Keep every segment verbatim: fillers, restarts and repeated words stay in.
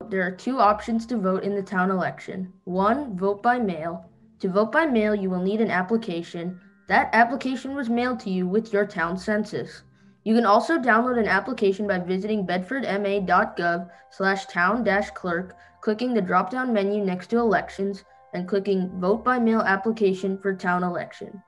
note, there are two options to vote in the town election. One, vote by mail. To vote by mail, you will need an application. That application was mailed to you with your town census. You can also download an application by visiting bedfordma.gov slash town dash clerk, clicking the drop-down menu next to elections, and clicking Vote by Mail Application for Town Election.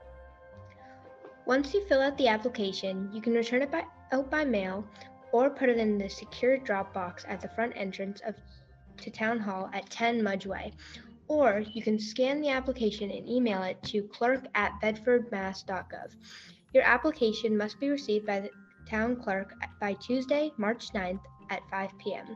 Once you fill out the application, you can return it by, out by mail or put it in the secure drop box at the front entrance of to Town Hall at ten Mudge Way. Or you can scan the application and email it to clerk at bedford mass dot gov. Your application must be received by the town clerk by Tuesday, March ninth at five p.m.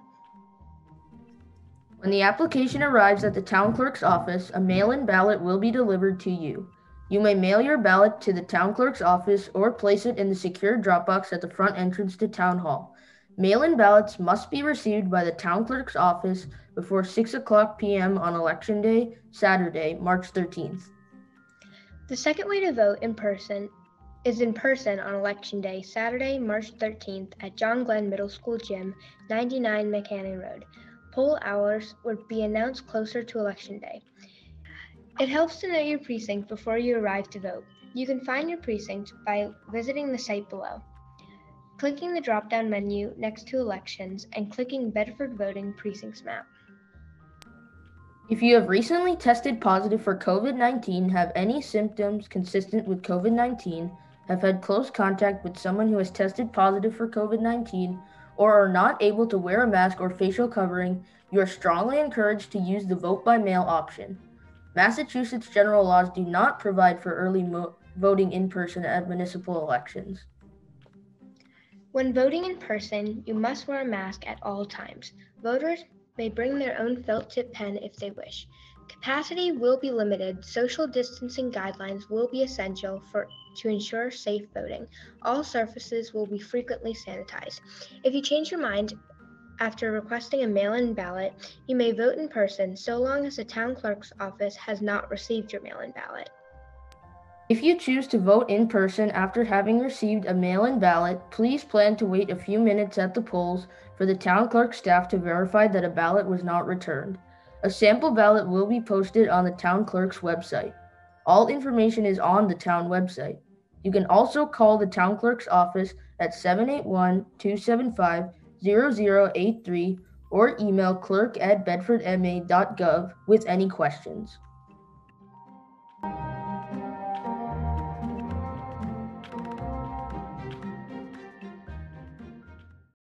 When the application arrives at the town clerk's office, a mail-in ballot will be delivered to you. You may mail your ballot to the town clerk's office or place it in the secure drop box at the front entrance to Town Hall. Mail-in ballots must be received by the town clerk's office before six o'clock p.m. on Election Day, Saturday, March thirteenth. The second way to vote in person is in person on Election Day, Saturday, March thirteenth at John Glenn Middle School Gym, ninety-nine McCannon Road. Poll hours would be announced closer to Election Day. It helps to know your precinct before you arrive to vote. You can find your precinct by visiting the site below, clicking the drop-down menu next to Elections, and clicking Bedford Voting Precincts Map. If you have recently tested positive for COVID nineteen, have any symptoms consistent with COVID nineteen, have had close contact with someone who has tested positive for COVID nineteen, or are not able to wear a mask or facial covering, you are strongly encouraged to use the vote by mail option. Massachusetts general laws do not provide for early mo- voting in person at municipal elections. When voting in person, you must wear a mask at all times. Voters may bring their own felt tip pen if they wish. Capacity will be limited. Social distancing guidelines will be essential for to ensure safe voting. All surfaces will be frequently sanitized. If you change your mind after requesting a mail-in ballot, you may vote in person so long as the town clerk's office has not received your mail-in ballot. If you choose to vote in person after having received a mail-in ballot, please plan to wait a few minutes at the polls for the town clerk staff to verify that a ballot was not returned. A sample ballot will be posted on the town clerk's website. All information is on the town website. You can also call the town clerk's office at seven eight one, two seven five, zero zero eight three or email clerk at bedford m a dot gov with any questions.